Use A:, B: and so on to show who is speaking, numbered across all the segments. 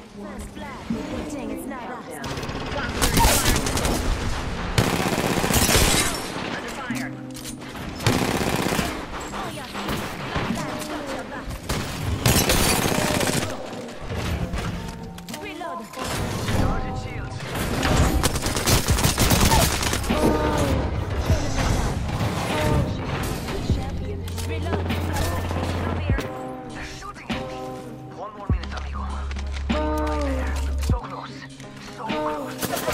A: First blood. Good thing it's not us.
B: Under fire.
A: Oh, yeah. Backline's got your back. Reload.
C: Charging shields.
A: Reload.
B: Over here.
C: They're shooting at me. 1 more minute, amigo. Right there. So close. So close.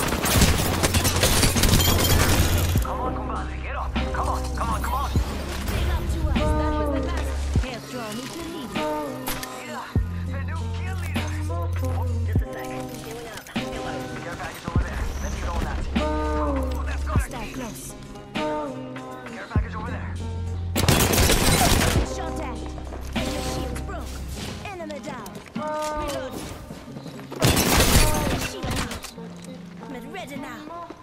C: Come on, compadre. Get up. Come on. Come on. Come on.
A: Bring up to us. That was the last. Help draw me to lead.
C: Yeah. The new kill leader.
B: Just a sec. Healing up. Heal up.
C: Care package over there. Let me go on that. Oh, that's gonna
A: Stay close.
C: Care package over there.
A: Shot at. Enemy shields broke. Enemy down. Reload. Shield out. I'm ready now.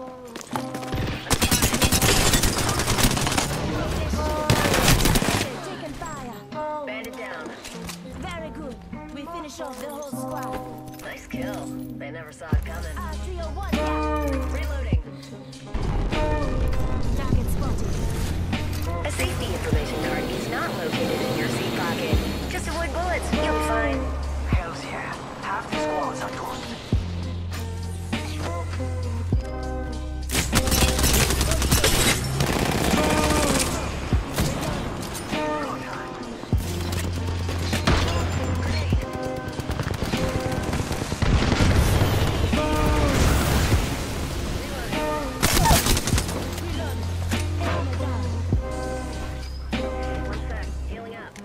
A: Taking fire.
B: Bandit down.
A: Very good. We finish off the whole squad.
B: Nice kill. They never saw it coming.
A: RTO1 down.
B: Reloading.
A: Target spotted.
B: A safety information card is not located in your seat pocket. Just avoid bullets. You'll be fine.
C: Hells yeah. Half the squads are toast.
A: Reload. Enemy down.
B: One sec. Healing up.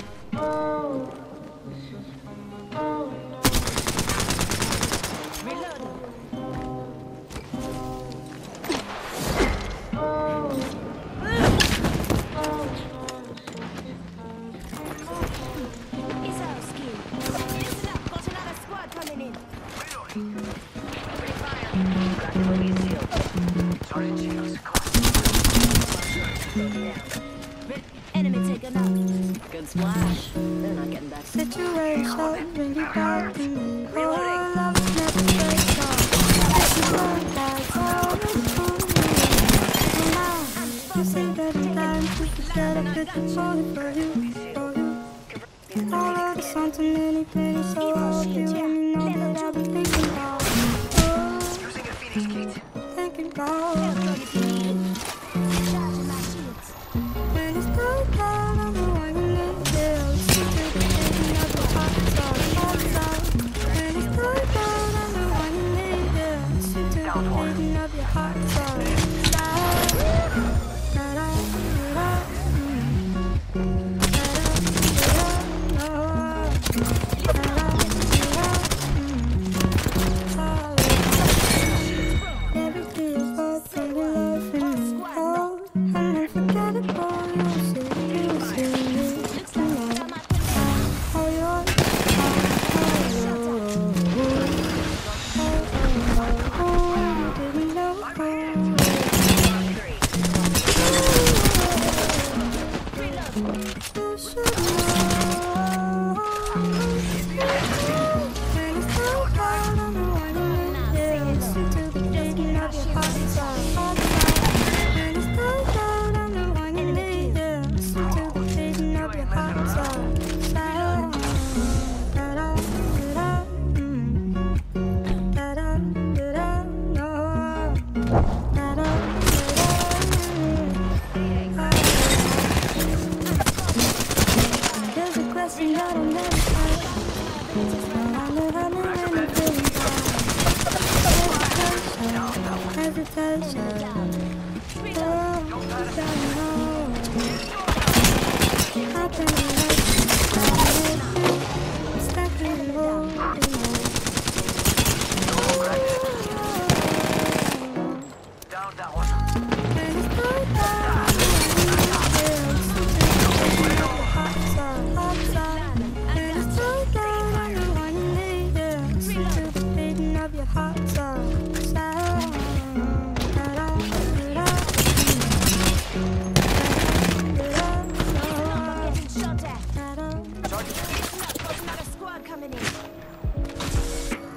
A: Reload. It's our skill. Listen up. Got another squad coming in.
B: Opening fire. Got your release shield.
C: Charging shields. Come
A: Enemy taken out.
B: Good splash. They're not getting back.
D: Situation when you got me. Oh, love is never straight on. This is what that's all it's for me. Now, you say that it's time to forget it, but it's only for you, for you. All of the something anything is so obvious when you know that I've been thinking about. Oh,
C: Using a Phoenix kit.
D: thinking about.
A: Charging my shields.
D: When it's dark down, I'm the one you live there. I'll sit there thinking of the hot side, hot side. When it's dark down, I'm the one you live there. I'll sit there thinking of your hot side. Everything is worth from your love and oh, I'm unforgettable. You say
A: Looks like I got my
D: oh, you're you didn't know. You should know. When it's dark down, I'm the one you live there. Listen to the beating of your heart side. When it's dark down, I'm the one you live there. Listen to the beating of your heart side. There's a question that I'll never ask. I live and feeling hesitation. Oh, how can I stuck in the hole?
C: Down that one.
D: When it's dark down, hot side, hot side. When it's dark down, I'm the one you need, yeah. Listen to the beating of your heart side.
A: Getting shot at. Listen up. Got another squad coming in.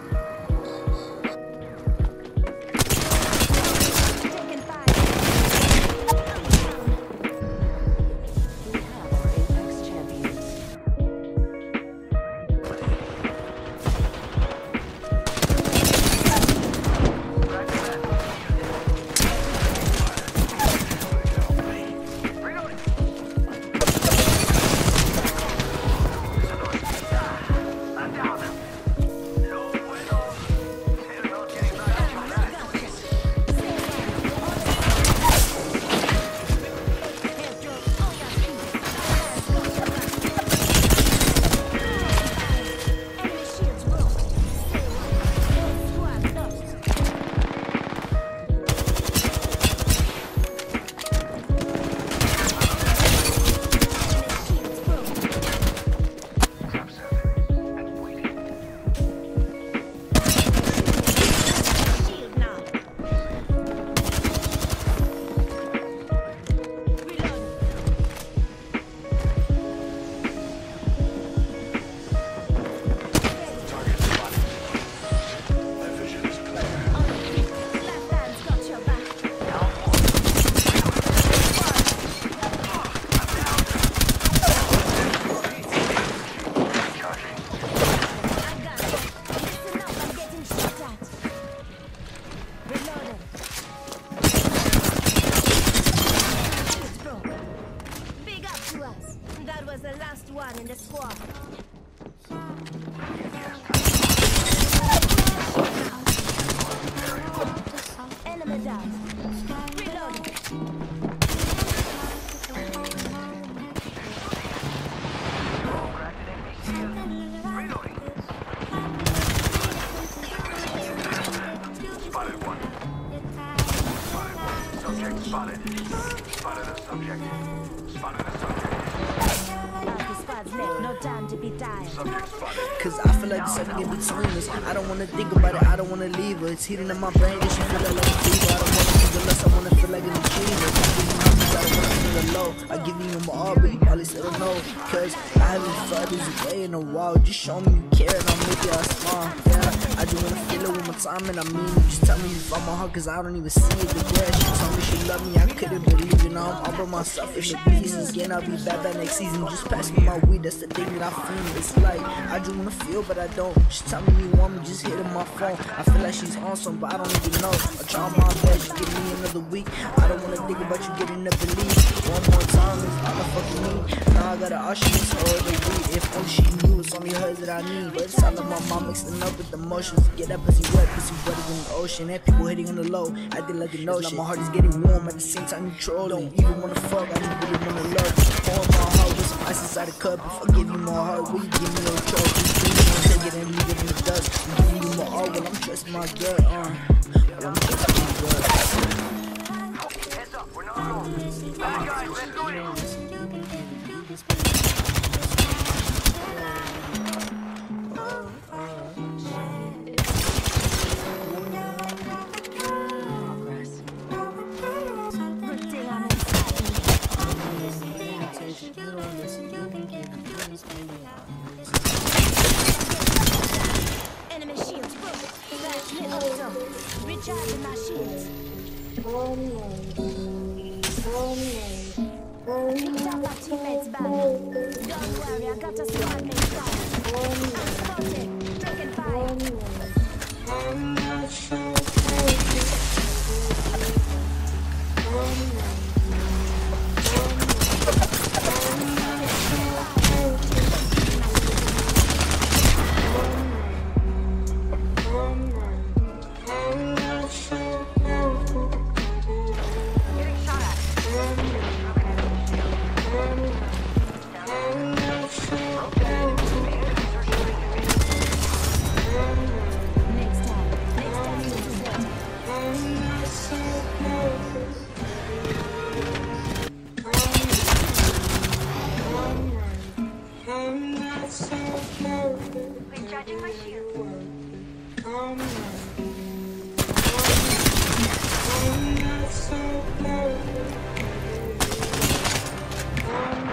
C: spotted. Spotted a subject. Spotted a subject.
A: Half the squad's left, no time to be dying.
C: Subject spotted.
E: Cause I feel like there's something in between us. I don't wanna think about it, I don't wanna leave her. It's hidden in my brain, that she feel like a fever. I don't wanna think unless I wanna feel like an achiever. I don't wanna feel alone. I give you my all, but you probably still don't know. Cause I haven't felt this way in a while. Just show me you care and I'll make you smile. Yeah, I just wanna feel it one more time and I mean it. Just tell me you found my heart cause I don't even see it. The way she told me she loved me, I couldn't believe it. Now I'm all by myself in the pieces. Again, I'll be back next season. Just pass me my weed, that's the thing that I feel. It's like I just wanna feel, but I don't. She tell me you want me, just hit my phone. I feel like she's on some, but I don't even know. I try my best, just give me another week. I don't wanna think about you getting up and leave. One more time is all I fucking need. Now I gotta usher this whole other week. If only she knew it's only her that I need. But it's all of my mom mixing up with emotions. Get that pussy wetter than the ocean. And people hitting on the low, acting like an ocean. My heart is getting warm at the same time control. Don't even wanna fuck, I just really wanna love. Pour my heart with some ice inside a cup. If I give you my heart, will you give me your trust? Take it and leave it in the dust. I'm giving you my all when I'm trusting my gut. When I'm trusting my gut.
C: Heads up, we're not alone. Bad guys, let's go in.
A: Enemy shields broken. Flash hit also. Recharging my shields. Picked up our teammates back. Don't worry, I got a squad mate fire. I'm spotted. Taking fire.
B: Recharging my shield.
D: I'm